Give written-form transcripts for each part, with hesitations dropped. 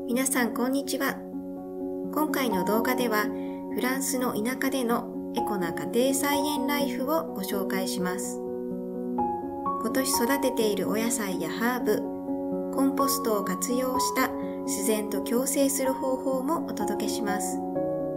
皆さんこんにちは。今回の動画ではフランスの田舎でのエコな家庭菜園ライフをご紹介します。今年育てているお野菜やハーブ、コンポストを活用した自然と共生する方法もお届けします。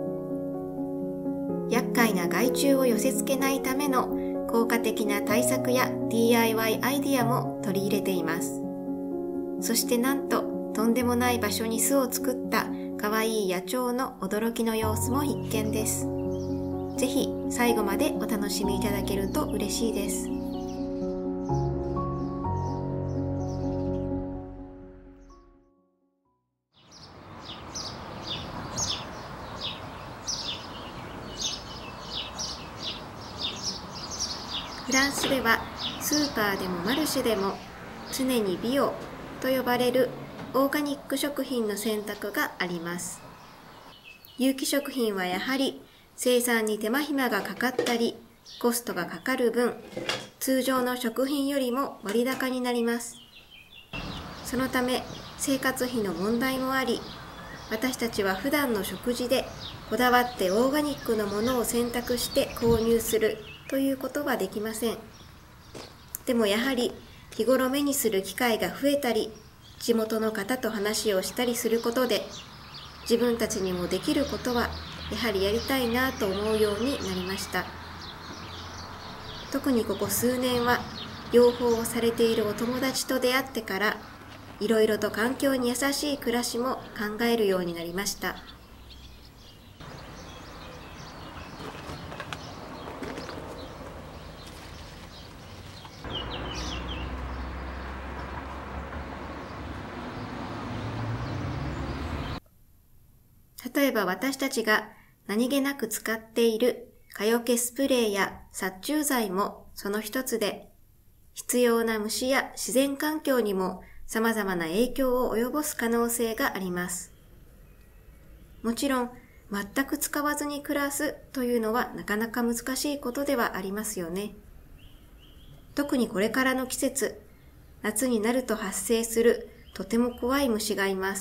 厄介な害虫を寄せ付けないための効果的な対策や DIY アイディアも取り入れています。そしてなんととんでもない場所に巣を作ったかわいい野鳥の驚きの様子も必見です。ぜひ最後までお楽しみいただけると嬉しいです。フランスではスーパーでもマルシェでも常にビオと呼ばれるオーガニック食品の選択があります。有機食品はやはり生産に手間暇がかかったりコストがかかる分、通常の食品よりも割高になります。そのため生活費の問題もあり、私たちは普段の食事でこだわってオーガニックのものを選択して購入するということはできません。でもやはり日頃目にする機会が増えたり、地元の方と話をしたりすることで、自分たちにもできることはやはりやりたいなと思うようになりました。特にここ数年は養蜂をされているお友達と出会ってから、いろいろと環境に優しい暮らしも考えるようになりました。例えば私たちが何気なく使っている蚊よけスプレーや殺虫剤もその一つで、必要な虫や自然環境にも様々な影響を及ぼす可能性があります。もちろん全く使わずに暮らすというのはなかなか難しいことではありますよね。特にこれからの季節、夏になると発生するとても怖い虫がいます。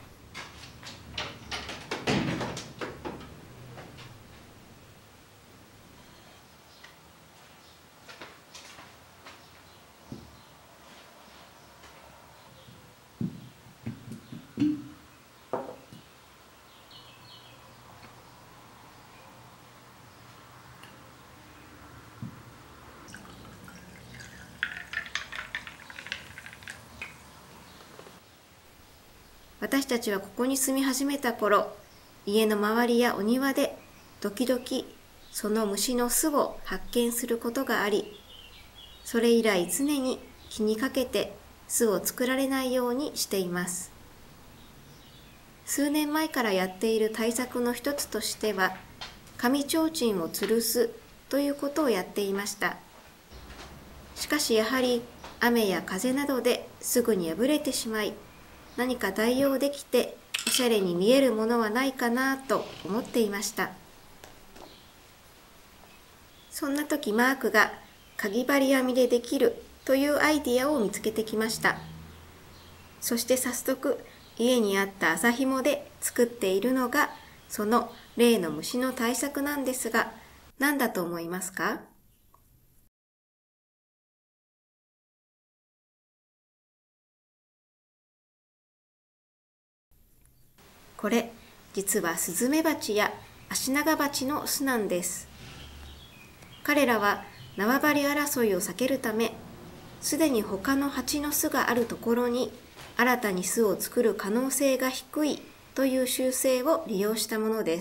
私たちはここに住み始めた頃、家の周りやお庭で時々その虫の巣を発見することがあり、それ以来常に気にかけて巣を作られないようにしています。数年前からやっている対策の一つとしては、紙提灯を吊るすということをやっていました。しかしやはり雨や風などですぐに破れてしまい、何か代用できておしゃれに見えるものはないかなと思っていました。そんな時マークがかぎ針編みでできるというアイディアを見つけてきました。そして早速家にあった麻紐で作っているのがその例の虫の対策なんですが、何だと思いますか？これ、実はスズメバチやアシナガバチの巣なんです。彼らは縄張り争いを避けるため、すでに他の蜂の巣があるところに新たに巣を作る可能性が低いという習性を利用したものです。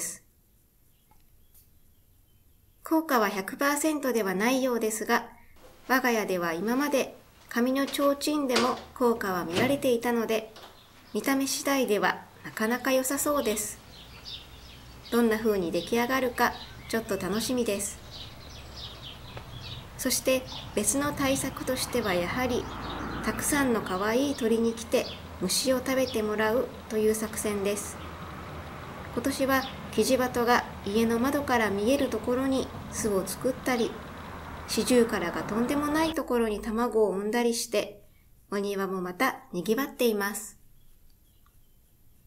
効果は 100% ではないようですが、我が家では今まで紙の提灯でも効果は見られていたので、見た目次第ではなかなか良さそうです。どんな風に出来上がるかちょっと楽しみです。そして別の対策としてはやはりたくさんの可愛い鳥に来て虫を食べてもらうという作戦です。今年はキジバトが家の窓から見えるところに巣を作ったり、シジュウカラがとんでもないところに卵を産んだりして、お庭もまた賑わっています。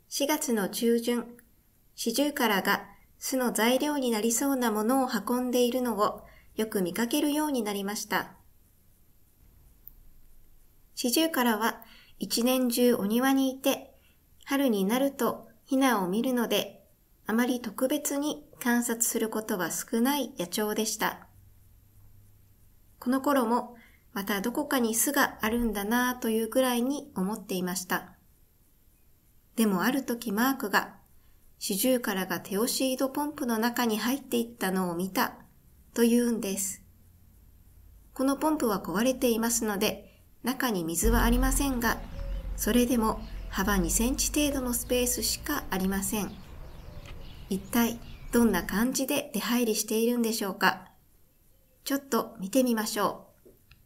4月の中旬、シジュウカラが巣の材料になりそうなものを運んでいるのをよく見かけるようになりました。シジュウカラは一年中お庭にいて、春になるとヒナを見るので、あまり特別に観察することは少ない野鳥でした。この頃もまたどこかに巣があるんだなぁというくらいに思っていました。でもある時マークが、シジュウカラがテオシードポンプの中に入っていったのを見たと言うんです。このポンプは壊れていますので、中に水はありませんが、それでも幅2センチ程度のスペースしかありません。一体どんな感じで出入りしているんでしょうか。ちょっと見てみましょう。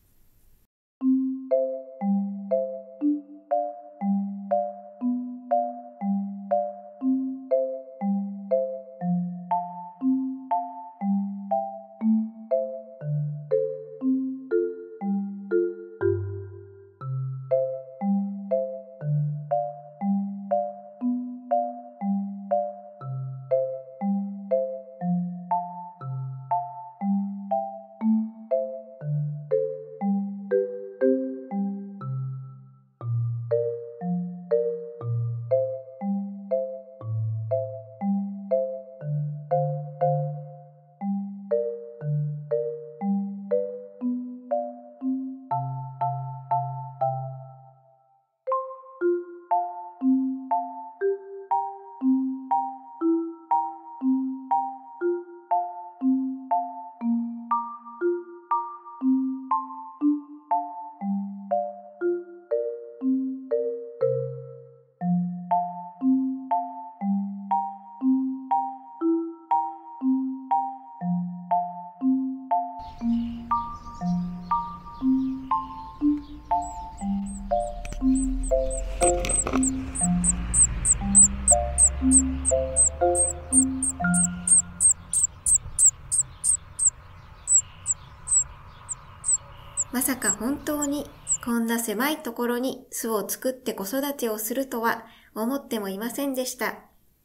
まさか本当にこんな狭いところに巣を作って子育てをするとは思ってもいませんでした。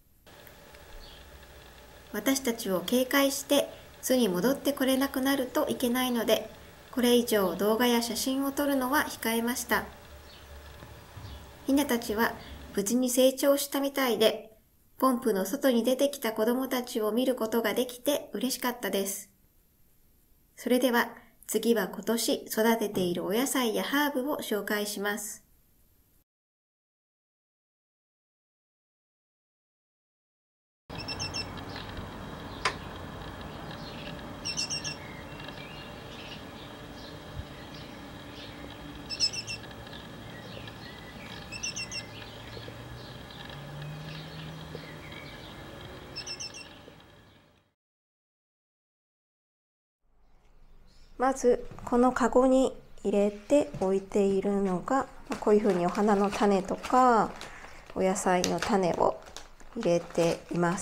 私たちを警戒して巣に戻ってこれなくなるといけないので、これ以上動画や写真を撮るのは控えました。ヒナたちは無事に成長したみたいで、ポンプの外に出てきた子供たちを見ることができて嬉しかったです。それでは次は今年育てているお野菜やハーブを紹介します。まずこのカゴに入れて置いているのが、こういうふうにお花の種とかお野菜の種を入れています。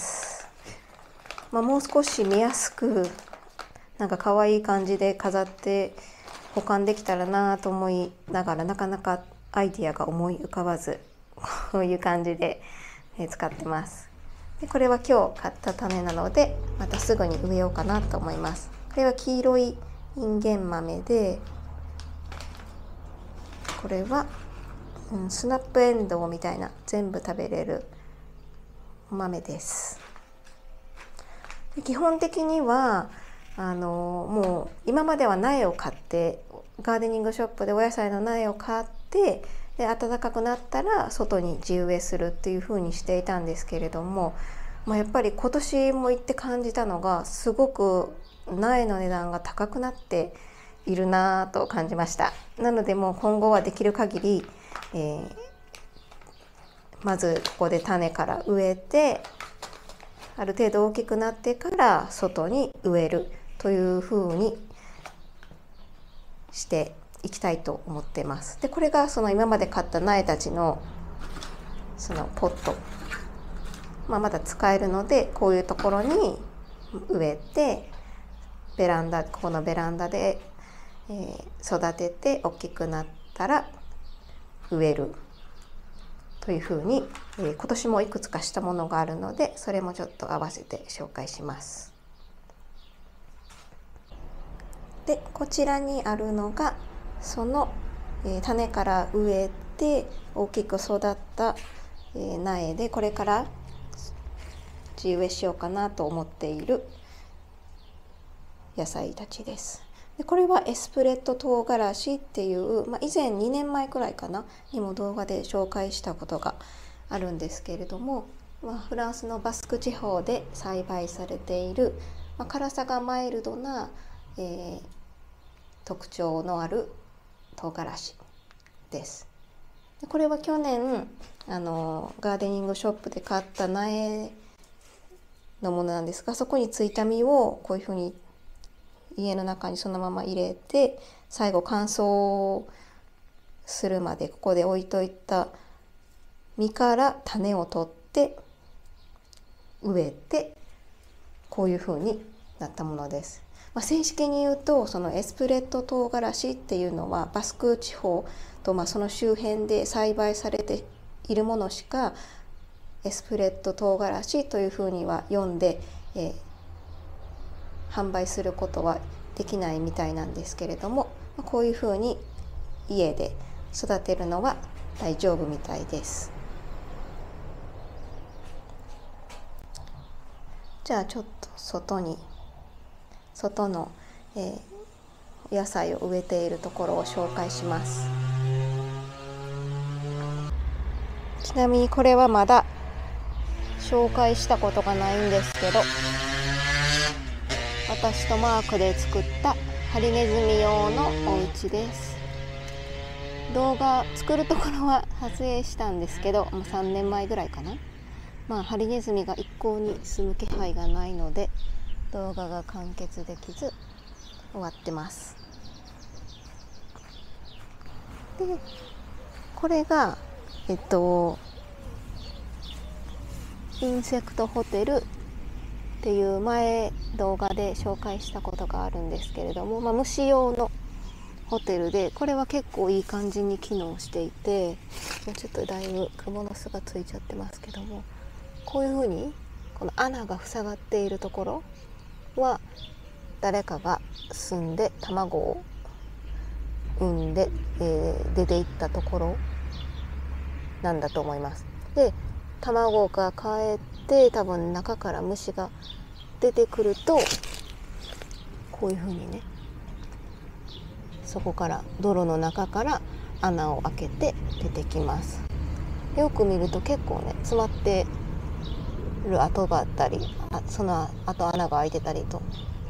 もう少し見やすく可愛い感じで飾って保管できたらなと思いながら、なかなかアイディアが思い浮かばず、こういう感じで使ってます。でこれは今日買った種なので、またすぐに植えようかなと思います。これは黄色いインゲン豆で、これは、スナップエンドウみたいな全部食べれる豆です。基本的にはもう今までは苗を買って、ガーデニングショップでお野菜の苗を買って、で暖かくなったら外に地植えするっていう風にしていたんですけれども、やっぱり今年も行って感じたのが、すごく苗の値段が高くなっているなぁと感じました。なのでもう今後はできる限り、まずここで種から植えて、ある程度大きくなってから外に植えるというふうにしていきたいと思ってます。でこれがその今まで買った苗たちのそのポット、まだ使えるので、こういうところに植えて、ここのベランダで、育てて大きくなったら植えるというふうに、今年もいくつかしたものがあるので、それもちょっと合わせて紹介します。でこちらにあるのがその、種から植えて大きく育った、苗で、これから地植えしようかなと思っている野菜たちです。でこれはエスプレッド唐辛子っていう、以前2年前くらいかなにも動画で紹介したことがあるんですけれども、フランスのバスク地方で栽培されている、辛さがマイルドな、特徴のある唐辛子です。でこれは去年ガーデニングショップで買った苗のものなんですが、そこについた実をこういうふうに家の中にそのまま入れて、最後乾燥するまでここで置いといた実から種を取って植えて、こういう風になったものです。正式に言うと、そのエスプレッド唐辛子っていうのはバスク地方とその周辺で栽培されているものしかエスプレッド唐辛子というふうには読んで、販売することはできないみたいなんですけれども、こういうふうに家で育てるのは大丈夫みたいです。じゃあちょっと外の、野菜を植えているところを紹介します。ちなみにこれはまだ紹介したことがないんですけど、私とマークで作ったハリネズミ用のお家です。動画作るところは撮影したんですけど、もう3年前ぐらいかな。ハリネズミが一向に住む気配がないので動画が完結できず終わってます。でこれがインセクトホテルっていう前動画で紹介したことがあるんですけれども、虫用のホテルで、これは結構いい感じに機能していて、ちょっとだいぶクモの巣がついちゃってますけども、こういうふうにこの穴が塞がっているところは誰かが住んで卵を産んで、出ていったところなんだと思います。で卵がかえって多分中から虫が出てくると、こういうふうにね、そこから泥の中から穴を開けて出てきます。よく見ると結構ね詰まってる跡があったり、その後穴が開いてたりと。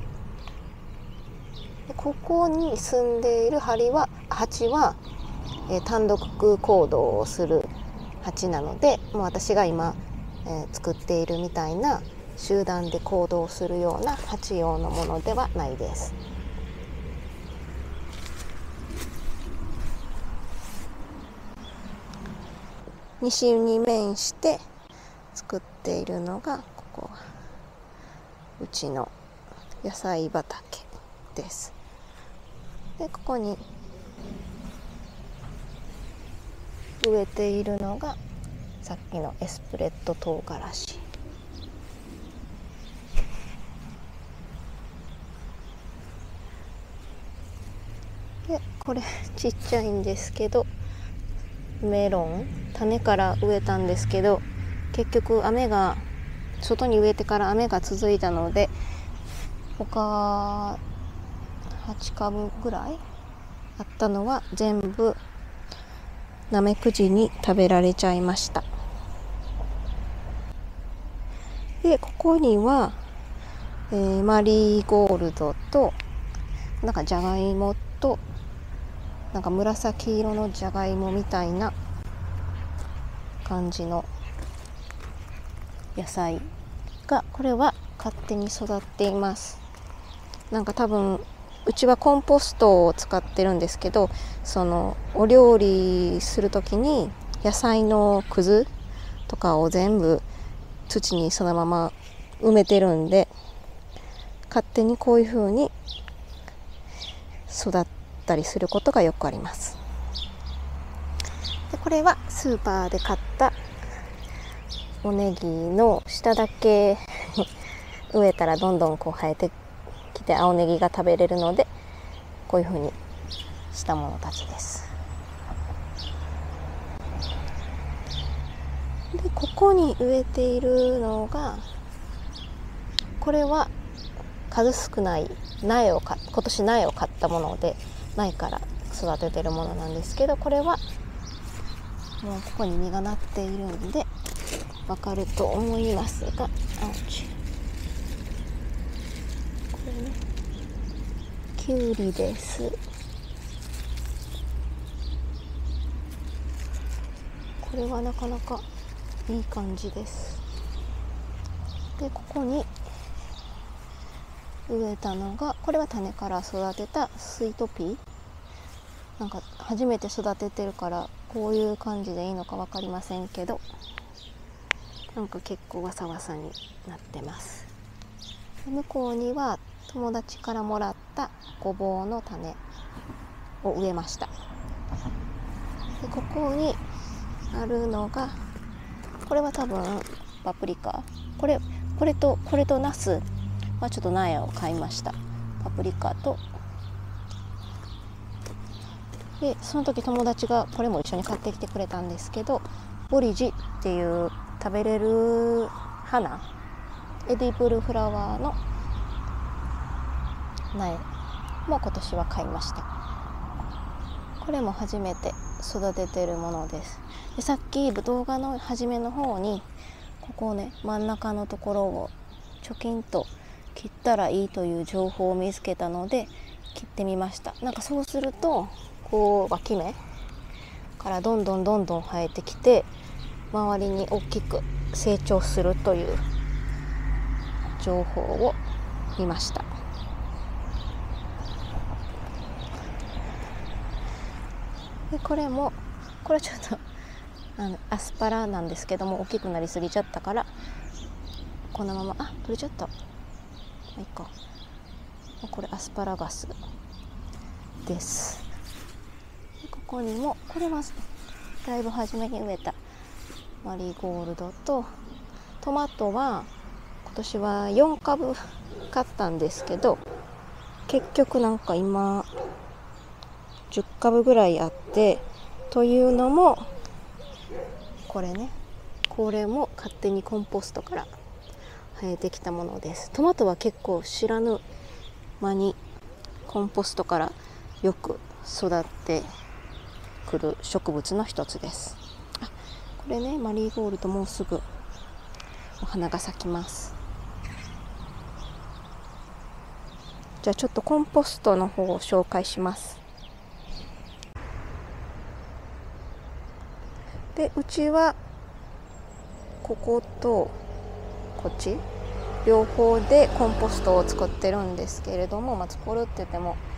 ここに住んでいる蜂は、単独行動をする蜂なので、もう私が今、作っているみたいな集団で行動するような蜂用のものではないです。西に面して作っているのがここ、うちの野菜畑です。でここに植えているのがさっきのエスプレッド唐辛子で、これちっちゃいんですけどメロン、種から植えたんですけど、結局外に植えてから雨が続いたので、他8株ぐらいあったのは全部ナメクジに食べられちゃいました。でここには、マリーゴールドとじゃがいもと紫色のじゃがいもみたいな感じの野菜が、これは勝手に育っています。多分うちはコンポストを使ってるんですけど、そのお料理するときに野菜のくずとかを全部土にそのまま埋めてるんで、勝手にこういう風に育ったりすることがよくあります。 でこれはスーパーで買ったおネギの下だけ植えたらどんどんこう生えてきて青ネギが食べれるので、こういう風にしたものたちです。でここに植えているのが、これは数少ない苗を今年苗を買ったもので苗から育ててるものなんですけど、これはもうここに実がなっているんでわかると思いますが、これね、きゅうりです。これはなかなかいい感じです。でここに植えたのが、これは種から育てたスイートピー。なんか初めて育ててるからこういう感じでいいのか分かりませんけど、なんか結構わさわさになってます。向こうには友達からもらったごぼうの種を植えました。でここにあるのが、これは多分パプリカ、これとナスはちょっと苗を買いました。パプリカと、でその時友達がこれも一緒に買ってきてくれたんですけど、ボリジっていう食べれる花、エディブルフラワーの苗も今年は買いました。これも初めて育ててるものです。でさっき動画の初めの方にここをね、真ん中のところをチョキンと切ったらいいという情報を見つけたので切ってみました。なんかそうするとこう脇芽からどんどん生えてきて、周りに大きく成長するという情報を見ました。でこれはちょっとアスパラなんですけども、大きくなりすぎちゃったからこのまま取れちゃった。いいか。これアスパラガスです。でここにも、これはだいぶ初めに植えたマリーゴールドと、トマトは今年は4株買ったんですけど、結局なんか今10株ぐらいあって、というのもこれも勝手にコンポストから生えてきたものです。トマトは結構知らぬ間にコンポストからよく育ってくる植物の一つです。これね、マリーゴールドもうすぐお花が咲きます。じゃあちょっとコンポストの方を紹介します。でうちはこことこっち両方でコンポストを作ってるんですけれども、作るって言っても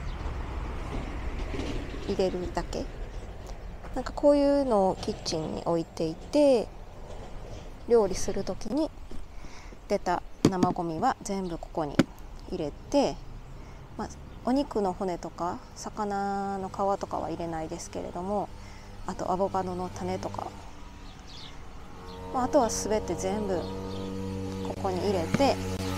入れるだけ。なんかこういうのをキッチンに置いていて、料理する時に出た生ゴミは全部ここに入れて、お肉の骨とか魚の皮とかは入れないですけれども、あとアボカドの種とか、あとは全て全部ここに入れて、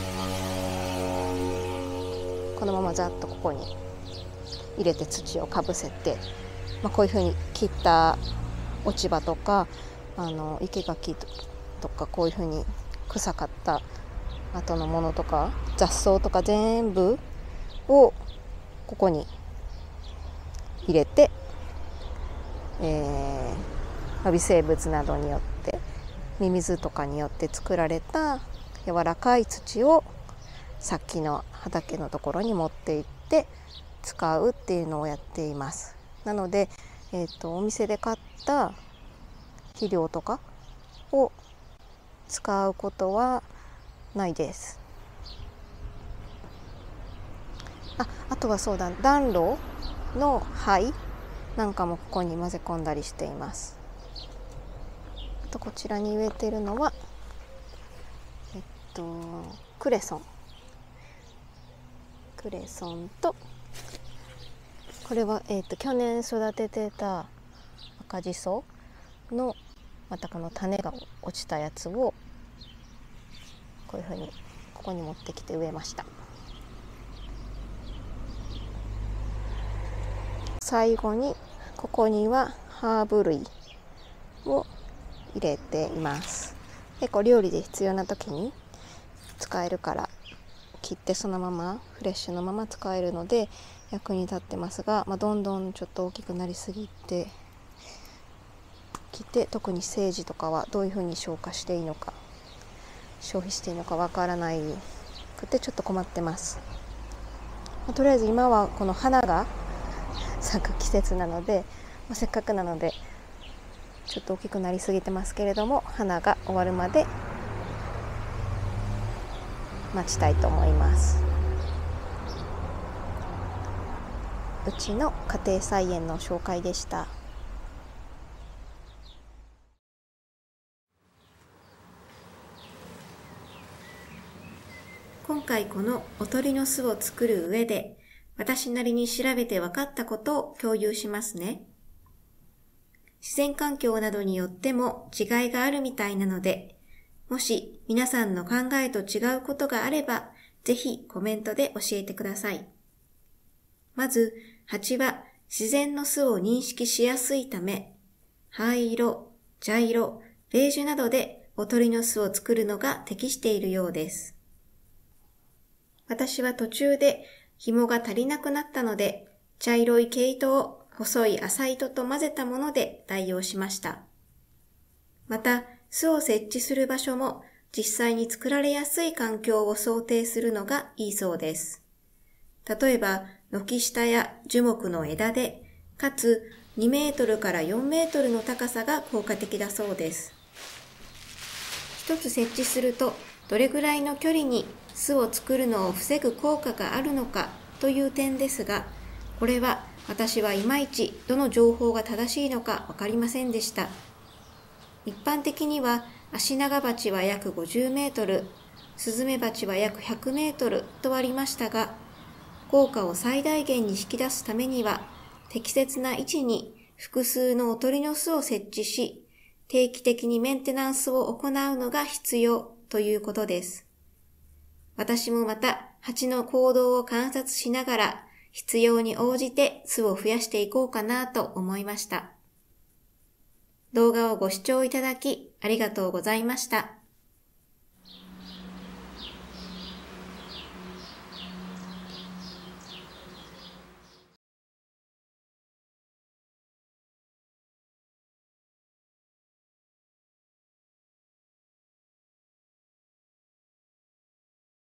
このままざっとここに入れて土をかぶせて、こういうふうに切った落ち葉とか生垣とか、こういうふうに臭かった後のものとか雑草とか全部をここに入れて、微生物などによってミミズとかによって作られた柔らかい土をさっきの畑のところに持って行って使うっていうのをやっています。なので、お店で買った肥料とかを使うことはないです。あとはそうだ、暖炉の灰なんかもここに混ぜ込んだりしています。あとこちらに植えているのはクレソンと、これは去年育ててた赤じそのまたこの種が落ちたやつをこういうふうにここに持ってきて植えました。最後にここにはハーブ類を入れています。結構料理で必要な時に使えるから切ってそのままフレッシュのまま使えるので役に立ってますが、どんどんちょっと大きくなりすぎてきて、特にセージとかはどういうふうに消費していいのかわからないくてちょっと困ってます。とりあえず今はこの花が咲く季節なので、せっかくなのでちょっと大きくなりすぎてますけれども、花が終わるまで待ちたいと思います。うちの家庭菜園の紹介でした。今回このおとりの巣を作る上で、私なりに調べて分かったことを共有しますね。自然環境などによっても違いがあるみたいなので、もし皆さんの考えと違うことがあれば、ぜひコメントで教えてください。まず、蜂は自然の巣を認識しやすいため、灰色、茶色、ベージュなどでおとりの巣を作るのが適しているようです。私は途中で紐が足りなくなったので、茶色い毛糸を細い麻糸と混ぜたもので代用しました。また、巣を設置する場所も実際に作られやすい環境を想定するのがいいそうです。例えば、軒下や樹木の枝で、かつ2メートルから4メートルの高さが効果的だそうです。一つ設置すると、どれぐらいの距離に巣を作るのを防ぐ効果があるのかという点ですが、これは私はいまいちどの情報が正しいのかわかりませんでした。一般的にはアシナガバチは約50メートル、スズメバチは約100メートルとありましたが、効果を最大限に引き出すためには、適切な位置に複数のおとりの巣を設置し、定期的にメンテナンスを行うのが必要ということです。私もまた蜂の行動を観察しながら、必要に応じて巣を増やしていこうかなと思いました。動画をご視聴いただきありがとうございました。